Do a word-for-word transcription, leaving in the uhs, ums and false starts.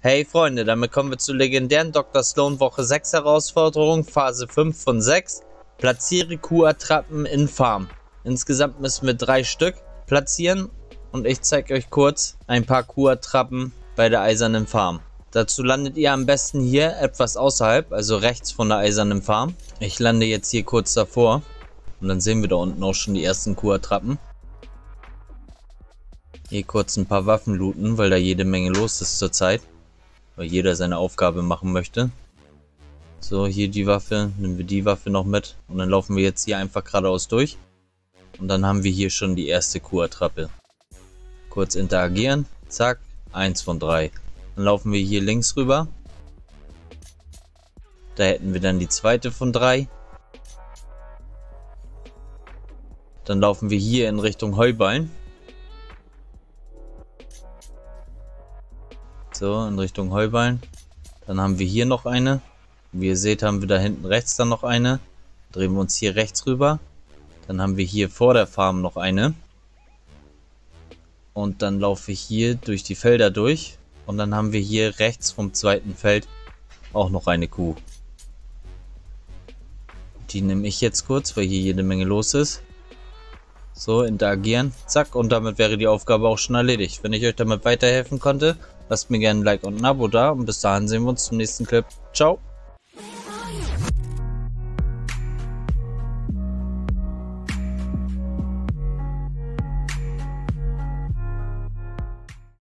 Hey Freunde, damit kommen wir zur legendären Doktor Slone Woche sechs Herausforderung, Phase fünf von sechs. Platziere Kuh-Attrappen in Farm. Insgesamt müssen wir drei Stück platzieren und ich zeige euch kurz ein paar Kuh-Attrappen bei der eisernen Farm. Dazu landet ihr am besten hier etwas außerhalb, also rechts von der eisernen Farm. Ich lande jetzt hier kurz davor und dann sehen wir da unten auch schon die ersten Kuh-Attrappen. Hier kurz ein paar Waffen looten, weil da jede Menge los ist zurzeit. Weil jeder seine Aufgabe machen möchte. So, hier die Waffe, nehmen wir die Waffe noch mit und dann laufen wir jetzt hier einfach geradeaus durch. Und dann haben wir hier schon die erste Kuh-Attrappe. Kurz interagieren, zack, eins von drei. Dann laufen wir hier links rüber. Da hätten wir dann die zweite von drei. Dann laufen wir hier in Richtung Heuballen. So, in Richtung Heuballen. Dann haben wir hier noch eine. Wie ihr seht, haben wir da hinten rechts dann noch eine. Drehen wir uns hier rechts rüber. Dann haben wir hier vor der Farm noch eine. Und dann laufe ich hier durch die Felder durch. Und dann haben wir hier rechts vom zweiten Feld auch noch eine Kuh. Die nehme ich jetzt kurz, weil hier jede Menge los ist. So, interagieren. Zack, und damit wäre die Aufgabe auch schon erledigt. Wenn ich euch damit weiterhelfen konnte, lasst mir gerne ein Like und ein Abo da. Und bis dahin sehen wir uns zum nächsten Clip. Ciao.